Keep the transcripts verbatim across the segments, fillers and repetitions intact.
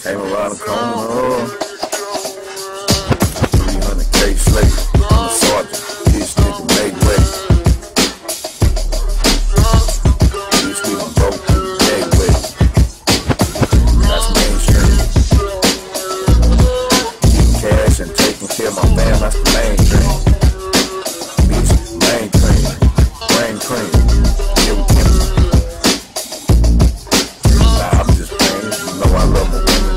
Came around the corner, three hundred K slate. I'm a sergeant, this nigga made way. This nigga broke through the gateway. That's mainstream. Getting cash and taking care of my fam, that's the main dream. Bitch, main cream, brain cream. Yeah, we can. Nah, I'm just playing, you know I love my women.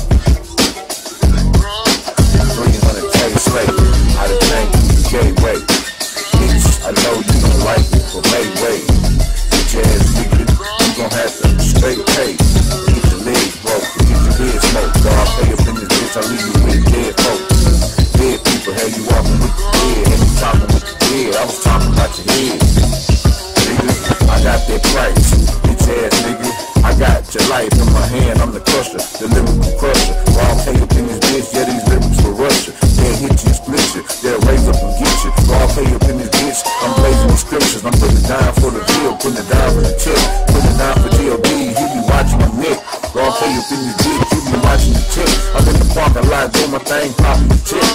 three hundred K slate, how to change the gateway. Bitch, I know you don't like it, but make way. Bitch ass nigga, you gon' have to straight pay. Get your legs broke, get your head smoked. Dog, pay up in this bitch, I leave you with dead folks. Dead people, hell you walking with the dead, hell you talking with the dead. I was talking about your head. Nigga, I got that price, bitch ass nigga. I got your life in my hand, I'm the crusher, the lyrical crusher. Raw pay up in this bitch, yeah, these lyrics for Russia. They'll hit you and split you, they'll raise up and get you. Raw pay up in this bitch, I'm blazing the scriptures. I'm putting it down for the deal, putting it down for the check, putting it down for D O D, you be watching my neck. Raw pay up in this bitch, you be watching the check. I'm in the parking lot, doing my thing, popping the check.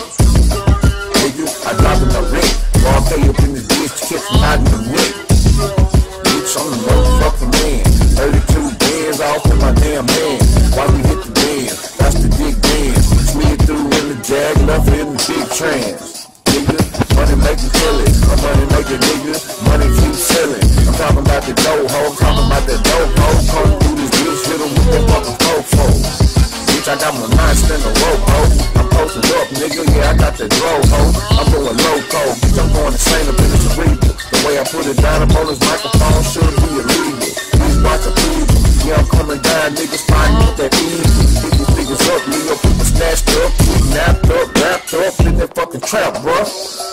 Nigga, I dropping the rent. Raw pay up in this bitch, catch me out in the neck. Bitch, I'm the motherfucking man. thirty-two bands off in my damn hand. Why we hit the band? That's the dick dance. Slid through in the jag, left in the big trans. Nigga, money make me kill it. My money make it, nigga. Money keep selling. I'm talking about the dough ho. I'm talking about that dope ho. Come through this bitch, hit em with that fucking fofo. Bitch, I got my mind spin the rope ho. I'm posted up, nigga. Yeah, I got that drove ho. I'm going loco. Bitch, I'm going insane up in the cerebral. The way I put it down up on this microphone should be illegal. Please watch a people. Yeah, I'm coming down, niggas fighting with that easy. Pick these niggas up, Leo, people snatched up, napped up, wrapped up in that fucking trap, bruh.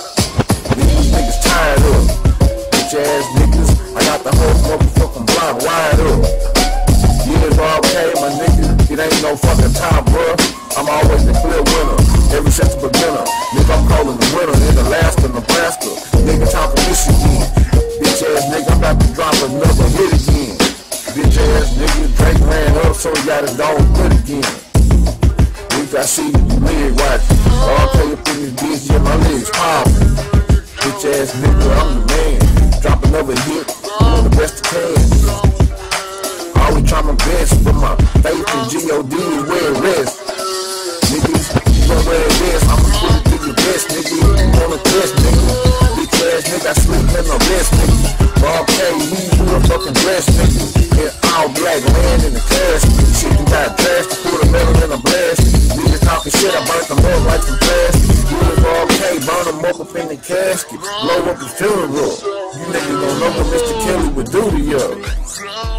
These niggas tired up. Bitch ass niggas, I got the whole motherfucking block wide up. Yeah, it's all okay, my nigga. It ain't no fucking time, bruh. I'm always the clear winner, ever since the beginner. Nigga, I'm calling the winner in Alaska, Nebraska. Nigga talking Michigan. Bitch ass nigga, I'm about to drop another hit again. Bitch ass nigga, Drake ran up, so he got his dog good again. Bitch, I see you leg watching. All pay up in this bitch, yeah, my legs popping. Bitch ass nigga, I'm the man. Drop another hit, doing the best I can. Always try my best, but my faith in G O D is where it rests. Niggas, you know where it is, I'ma put it to your best, nigga. You wanna test, nigga. Bitch ass nigga, I sleep in my best, nigga. All pay, we do a fucking dress, nigga. In all black, land in the casket. Shit, you got dressed, put a metal in a blast. Niggas talking shit, I burnt them up like some plastic. You was all okay, burn them up up in the casket. Blow up the funeral. You niggas don't know what Mister Kelly would do to you.